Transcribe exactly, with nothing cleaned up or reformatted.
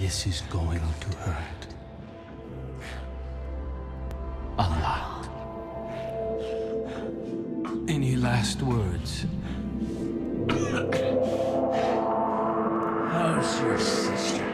This is going to hurt. A lot. Any last words? How's your sister?